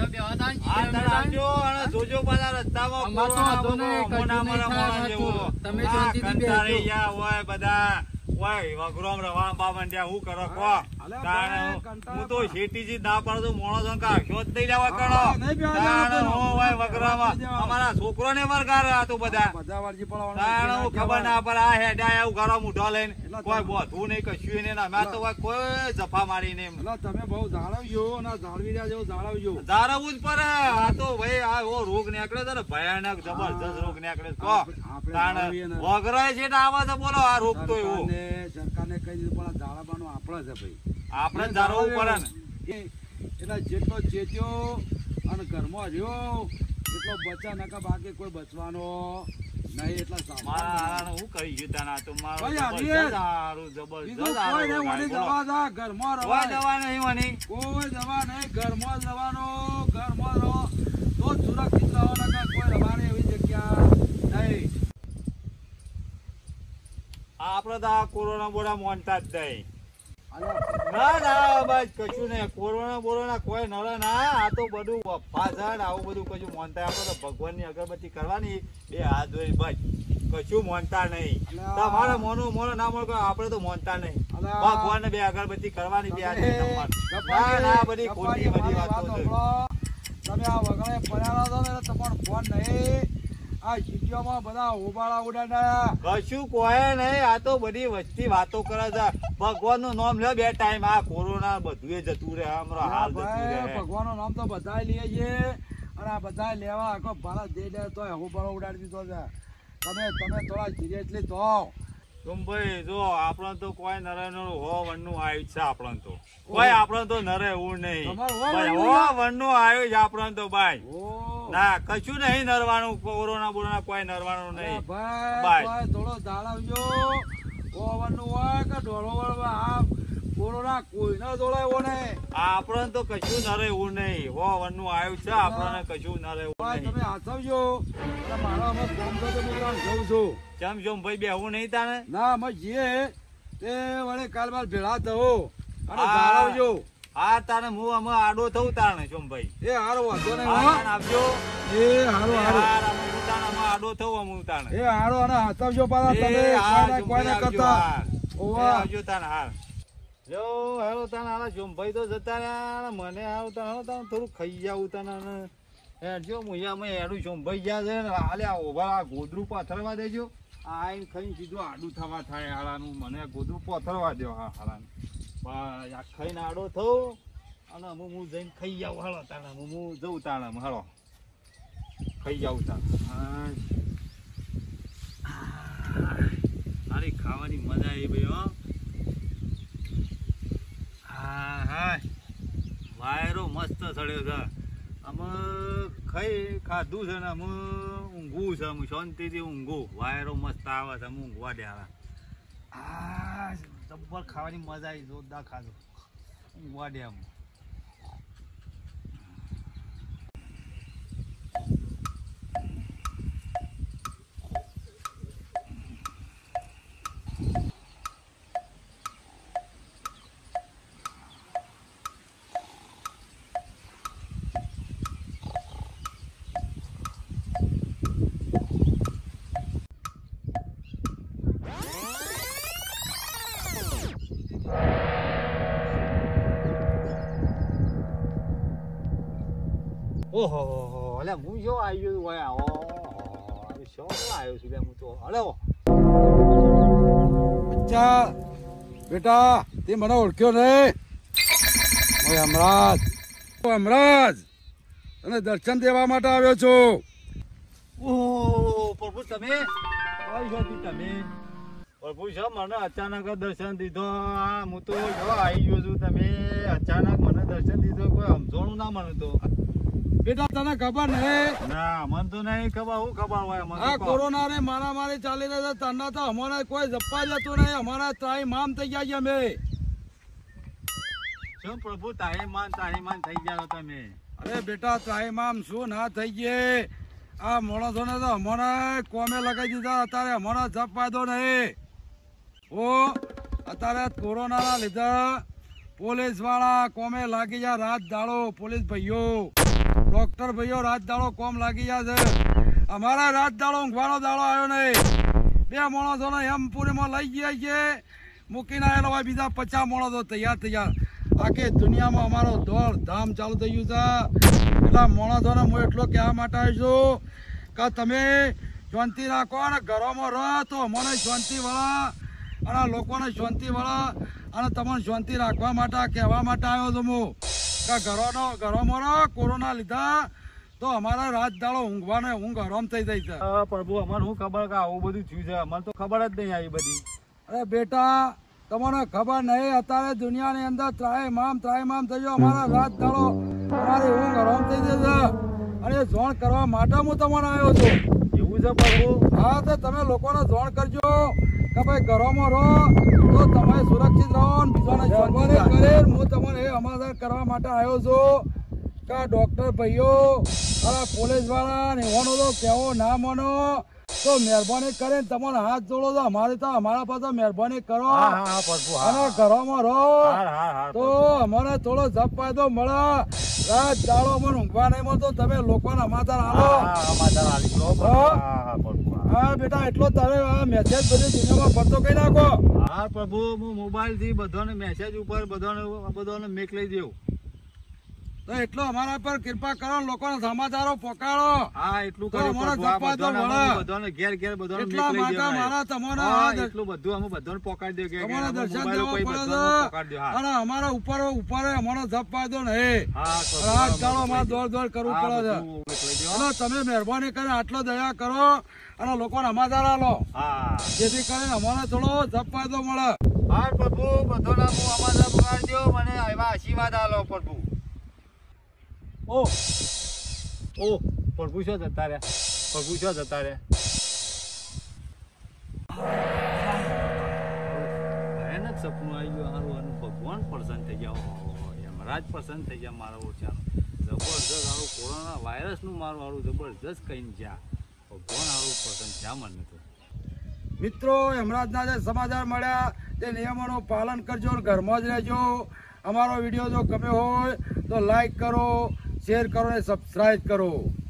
જોજો પાછા રસ્તામાં તમે શાંતિથી હોય બધા વગરોમ રવા બાબંડ્યા હું કરો કો હું તો શેઠીજી ના પાડું મોણો કાશો જ થઈ જવા કરો વગરામાં અમારા છોકરો ને વરગાર તો બધા ખબર ના પડે આ હેડા એવું ઘરો મૂઢો લઈને કોઈ બોધવું નહીં કશું નહીં અમે તો કોઈ જફા મારી નહીં તમે બહુ જાળવજો અને જાળવી રહ્યા જેવું જાળવજો જાળવવું જ પડે આ તો ભાઈ આ એવો રોગ નીકળે છે ને ભયાનક જબરજસ્ત રોગ નીકળે કો વગરાય છે આવે છે બોલો આ રોગ તો એવો સરકારને કહી દીધું પણ જાળવવાનું આપણે છે ભાઈ આપણે જાળવવું પડે ને એટલે જેટલો ચેત્યો અને ઘરમાં રહ્યો એટલો બચા નકા બાકી કોઈ બચવાનો નહીં. એટલા મારા હું કહી ગયું તાના તો મારું ઘરમાં કોઈ દવા નહીં મની કોઈ દવા નહીં ઘરમાં જ રહેવાનો ઘરમાં રહો તો સુરક્ષિત રહો નકા કોઈ રવાને એવી જગ્યા નહીં. આપડે તો આ કોરોના બોરા માનતા જ નહીં. ના ના બસ કશું નહીં કોરોના બોરોના કોઈ નડે ના. આ તો બધું ફાઝડ આવું બધું કશું માનતા આપડે તો ભગવાન ની અગરબત્તી કરવાની બે હાથ ધોઈ બસ કશું માનતા નહીં. તમારે મોનો ના મોનો આપડે તો માનતા નહીં. ભગવાન ને બે અગરબત્તી કરવાની બે હાથ ના બધી ખોટી બધી વાતો છે. તમે આ વગડે પડ્યા છો ને તમારો ફોન નહીં આ સિટીઓમાં બધા ઉબાળા ઉડાડ્યા કશું કોઈ નહીં. આ તો બધી વસ્તી વાતો કરે છે. ભગવાન નું નામ લે બે ટાઈમ. આ કોરોના બધું જતું રહે હાલ ભગવાન નું નામ તો બધા લઈએ છીએ અને આ બધા લેવા આખો ભારત દે દે તો ઉબાળો ઉડાડી દીધો છે. તમે થોડા સિરિયસલી તો ભાઈ જો આપણે તો કોઈ નરે હો વન નું આવ્યું છે. આપણે તો કોઈ આપણે તો નરે એવું નહીં હો વન નું આવ્યું છે આપણે તો ભાઈ. ના કશું નહીં નરવાનું કોરોના બોરોના કોઈ નરવાનું નહીં ભાઈ. થોડો જાળવજો ઓવન નું હોય કે ઢોળો વળવા કોરોના કોઈ ના દોડાયો ને આપણને તો કશું નરે એવું નહીં. હો વન નું આવ્યું છે આપણને કશું નરે એવું નહીં. તમે હાથવજો મારો અમે ફોન તો જઉં છું કેમ જો ભાઈ બેહવું નહીં તાને ના અમે જઈએ તે વળે કાલ બાર ભેળા થવો અને જાળવજો. હા તાને હું અમે આડો થવું તાણે સોમભાઈ એ હારો વાંધો નહીં આપજો. એ હારો આડો થવું હું તાણે એ હારો અને હાથવજો પાછા તમે કોઈને કરતા આવજો તાને. હાર જો હેરો તાને હારા સોમભાઈ તો જતા રહ્યા મને હારું તાને થોડું ખાઈ જાવું તાને જો હું અમે હેડું સોમભાઈ ગયા છે ને હાલે ઓભા ગોદરું પાથરવા દેજો. આઈને ખાઈને સીધું આડું થવા થાય હાલાનું. મને ગોદરું પાથરવા દો. હા હાલાનું ખાઈને આડો થયો અને હું જઈને ખાઈ જાઉં. હાલો તાણે હું જઉં તાણે હાલો ખાઈ જાઉં તાણે. અરે ખાવાની મજા આવી ભાઈ. હો હા હા વાયરો મસ્ત ચડ્યો છે. અમે ખાધું છે ને અમે ઊંઘવું છે. અમે શાંતિથી ઊંઘું. વાયરો મસ્ત આવે છે. અમે ઊંઘવા દે. આ જબ્બર ખાવાની મજા આવી. જોરદાર ખાધું. ઊંઘવા દે. અમે ઓહો અલે હું જો આવ્યો હોય. શું આવ્યો છું હું તો. હલો અચ્છા બેટા તે મને ઓળખ્યો નહીં? હમરાજ તને દર્શન દેવા માટે આવ્યો છું. ઓહો પ્રભુ તમે તમે પ્રભુ છે. મને અચાનક દર્શન દીધો. હું તો જો આવી ગયો છું. તમે અચાનક મને દર્શન દીધો. કોઈ સમજણું ના મને તો. બેટા તને ખબર નહીં? ના મને તો નહીં ખબર. શું ખબર હોય? આ કોરોના ને મારામારી ચાલી રહી છે. તને તો અમારે કોઈ જપ્પા જતું નહીં. અમારા ત્રાહી મામ થઈ ગયા છે. અમે શું પ્રભુ તાહી માન થઈ ગયા તમે? અરે બેટા ત્રાહી મામ શું ના થઈ ગયે? આ માણસો ને તો અમારે કોમે લગાવી દીધા. અત્યારે અમારો જપ ફાયદો નહીં. ઓ અત્યારે કોરોના ના લીધે પોલીસ વાળા કોમે લાગી જાય રાત દાડો. પોલીસ ભાઈઓ ડોક્ટર ભાઈઓ રાત દાડો કોમ લાગી ગયા છે. અમારા રાત દાડો ઊંઘવાનો દાડો આવ્યો નહીં. 2 માણસોને એમ પૂરીમાં લઈ ગયા છે, મૂકીને આવેલો હોય બીજા 50 માણસો તૈયાર. આખી દુનિયામાં અમારો દોડ ધામ ચાલુ થઈ ગયું છે. એટલા માણસોને હું એટલો કહેવા માટે આવ્યો છું કે તમે શાંતિ રાખો અને ઘરોમાં રહો તો અમને શાંતિ વળા અને લોકોને શાંતિ વળા અને તમને શાંતિ રાખવા માટે કહેવા માટે આવ્યો છું હું કે ઘરોમાં રહો. કોરોના લીધા તો અમારા રાત દાડો ઊંઘવાને ઊંઘ હરામ થઈ જાય છે. પ્રભુ અમારે શું ખબર કે આવું બધું થયું છે, અમને તો ખબર જ નહીં આવી બધી. અરે બેટા તમને ખબર નહીં, અત્યારે દુનિયાની અંદર ત્રાહિમામ થઈ ગયો. અમારા રાત દાડો અમારી ઊંઘ હરામ થઈ જશે અને એ જોણ કરવા માટે હું તમને આવ્યો છું. એવું છે પ્રભુ? હા, તો તમે લોકોને જોણ કરજો કે ભાઈ ઘરોમાં રહો તો તમે સુરક્ષિત રહો ને બીજાને શાંતિ કરે. હું તમને એ સમાધાન કરવા માટે આવ્યો છું કે ડોક્ટર ભાઈઓ અને પોલીસ વાળા ને એવાનો તો કેવો ના માનો તો મહેરબાની કરીને તમારે હાથ જોડો તો અમારા પાસે મહેરબાની કરો અને ઘરોમાં રહો તો અમારે થોડો જપ ફાયદો મળે. રાત દાડો મને ઊંઘવા નહીં મળતો, તમે લોકોને સમાધાન આલો. હા બેટા, એટલો તમે આ મેસેજ બધી દુનિયામાં પડતો કઈ નાખો. હા પ્રભુ, હું મોબાઈલ થી બધાને મેસેજ ઉપર બધાને મેકલી દેવું. તો એટલો અમારા પર કૃપા કરો, લોકોને સમાચારો પહોંચાડો. હા, એટલું તો અમારો જપવા તો મળે. બધાને ઘેર બધાને એટલા માટે મારા તમને એટલું બધું અમે બધાને પહોંચાડી દે કે તમારા દર્શન દેવા પડે છે અને અમારા ઉપર અમારો જપવા દો નહીં. રાત દાડો અમારે દોડ કરવું પડે છે. અને તમે મહેરબાની કરીને આટલો દયા કરો અને લોકોને સમાચાર આલો જેથી કરીને અમારે થોડો જપવા દો મળે. હા પ્રભુ, બધાને હું સમાચાર પહોંચાડી દો, મને એવા આશીર્વાદ આલો પ્રભુ. ઓ પ્રભુ શું જતા રહ્યા? પ્રભુ શું જતા રહ્યા? ભયાનક સપનું આવી ગયું સારું, અને ભગવાન પ્રસન્ન થઈ ગયા, યમરાજ પ્રસન્ન થઈ ગયા મારા ઓછાનું. જબરજસ્ત સારું કોરોના વાયરસનું મારું સારું જબરજસ્ત કહીને જ્યાં ભગવાન સારું પ્રસન્ન થયા મને તો. મિત્રો, યમરાજના જે સમાચાર મળ્યા તે નિયમોનું પાલન કરજો, ઘરમાં જ રહેજો. અમારો વિડીયો જો ગમ્યો હોય તો લાઈક કરો, શેર કરો અને સબસ્ક્રાઇબ કરો.